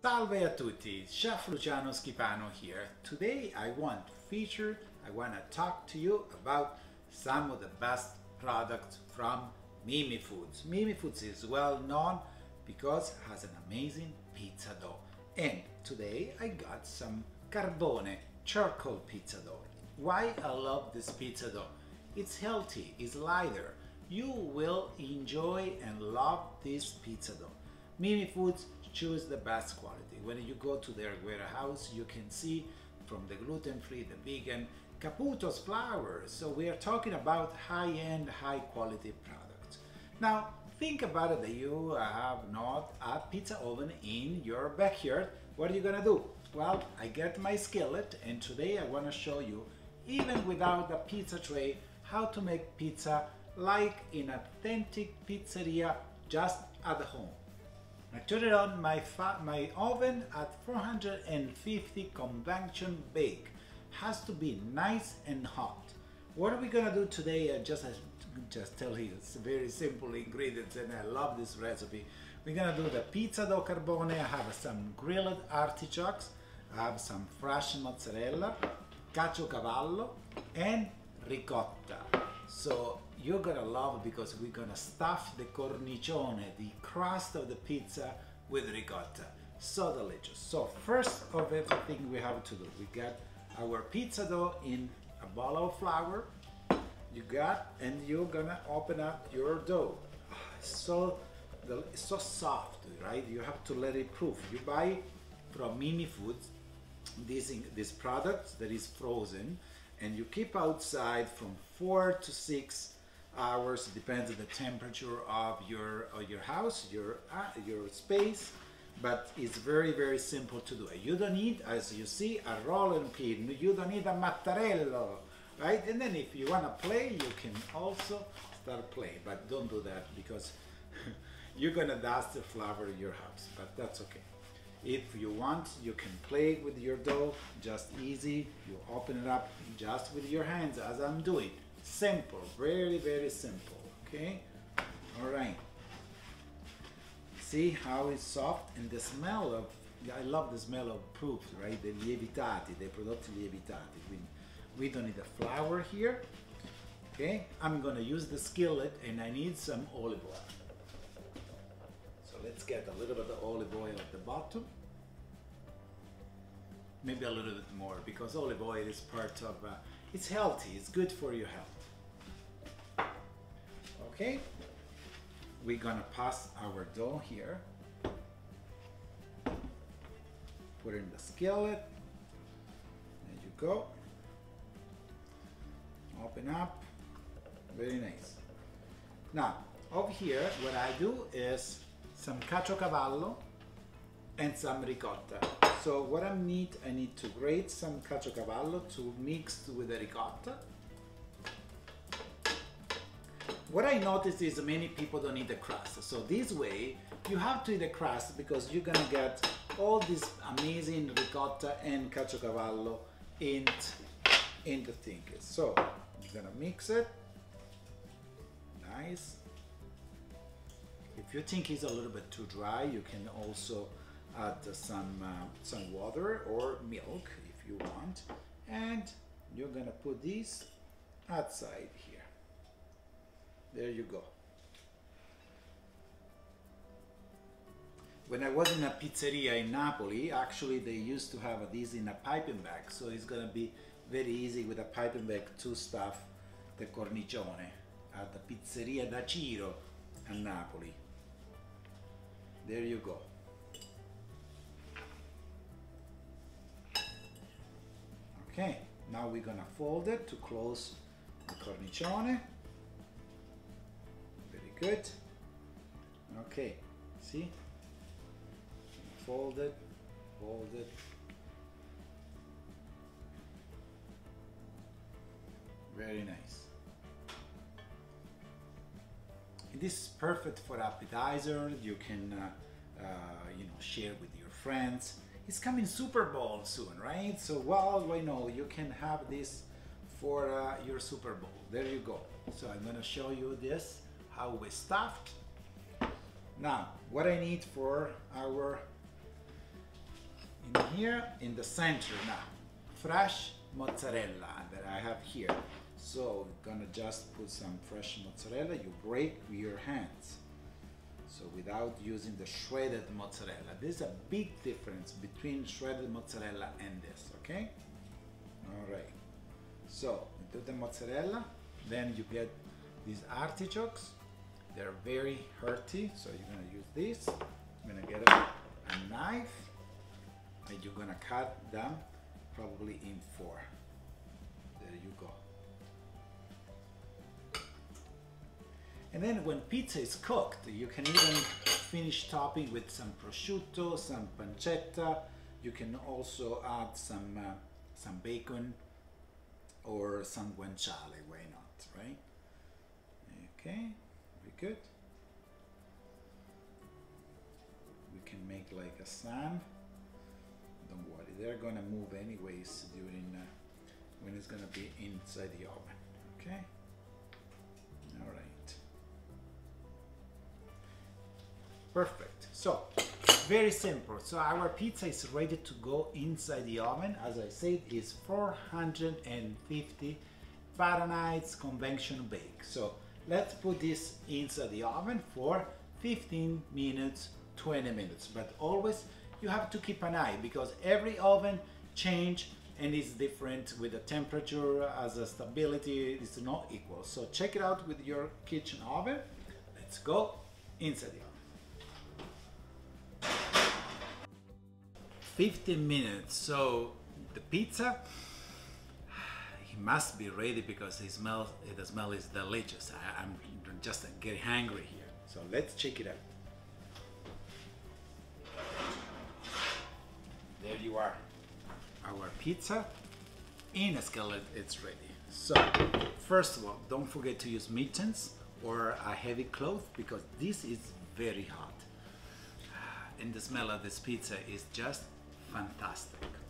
Salve a tutti, Chef Luciano Schipano here. Today I want to talk to you about some of the best products from Mimi Foods. Mimi Foods is well known because it has an amazing pizza dough. And today I got some carbone charcoal pizza dough. Why I love this pizza dough? It's healthy, it's lighter. You will enjoy and love this pizza dough. Mimi Foods choose the best quality. When you go to their warehouse, you can see from the gluten-free, the vegan, Caputo's flour. So we are talking about high-end, high-quality products. Now, think about it that you have not a pizza oven in your backyard. What are you gonna do? Well, I get my skillet, and today I wanna show you, even without a pizza tray, how to make pizza like in authentic pizzeria just at home. I turn it on my oven at 450 convection bake. Has to be nice and hot. What are we gonna do today? I just tell you, it's very simple ingredients and I love this recipe. We're gonna do the pizza dough carbone. I have some grilled artichokes. I have some fresh mozzarella, caciocavallo, and ricotta. So you're gonna love it because we're gonna stuff the cornicione, the crust of the pizza, with ricotta. So delicious. So first of everything we have to do, we got our pizza dough in a bowl of flour. And you're gonna open up your dough. It's so soft, right? You have to let it proof. You buy from Mimi Foods this product that is frozen, and you keep outside from 4 to 6 hours. It depends on the temperature of your house, your space, but it's very simple to do. You don't need, as you see, a rolling pin. You don't need a mattarello, right? And then if you want to play, you can also start playing, but don't do that because you're gonna dust the flour in your house, but that's okay. If you want, you can play with your dough, just easy. You open it up just with your hands as I'm doing. Simple, very simple, okay? All right. See how it's soft, and the smell of, I love the smell of proof, right? The lievitati, the prodotti lievitati. We don't need a flour here, okay? I'm gonna use the skillet and I need some olive oil. So let's get a little bit of olive oil at the bottom. Maybe a little bit more because olive oil is part of, it's healthy, it's good for your health. Okay, we're gonna pass our dough here. Put it in the skillet. There you go. Open up. Very nice. Now, over here, what I do is some caciocavallo and some ricotta. So what I need to grate some caciocavallo to mix with the ricotta. What I noticed is many people don't eat the crust. So this way, you have to eat the crust because you're gonna get all this amazing ricotta and caciocavallo in the thing. So you're gonna mix it. Nice. If you think it's a little bit too dry, you can also add some water or milk if you want. And you're gonna put these outside here. There you go. When I was in a pizzeria in Napoli, actually they used to have these in a piping bag, so it's gonna be very easy with a piping bag to stuff the cornicione at the Pizzeria da Ciro a Napoli. There you go. Okay, now we're gonna fold it to close the cornicione. Good. Okay, see? Fold it, fold it. Very nice. This is perfect for appetizer. You can, share with your friends. It's coming Super Bowl soon, right? So, well, I know you can have this for your Super Bowl. There you go. So I'm gonna show you this. How we stuffed. Now, what I need for our in here in the center now, fresh mozzarella that I have here. So we're gonna just put some fresh mozzarella. You break with your hands. So without using the shredded mozzarella. There's a big difference between shredded mozzarella and this, okay? All right. So we do the mozzarella, then you get these artichokes. They're very hearty, so you're gonna use this. You're gonna get a knife, and you're gonna cut them probably in 4. There you go. And then when pizza is cooked, you can even finish topping with some prosciutto, some pancetta. You can also add some bacon or some guanciale, why not, right? Okay, very good. We can make like a sand. Don't worry, they're gonna move anyways during when it's gonna be inside the oven, okay? All right. Perfect. So, very simple. So our pizza is ready to go inside the oven. As I said, it's 450 Fahrenheit convection bake. So let's put this inside the oven for 15 minutes, 20 minutes. But always you have to keep an eye because every oven change and is different with the temperature as a stability is not equal. So check it out with your kitchen oven. Let's go inside the oven. 15 minutes. So the pizza, it must be ready because the smell is delicious. I'm just getting hungry here. So let's check it out. There you are. Our pizza in a skillet, it's ready. So first of all, don't forget to use mittens or a heavy cloth because this is very hot. And the smell of this pizza is just fantastic.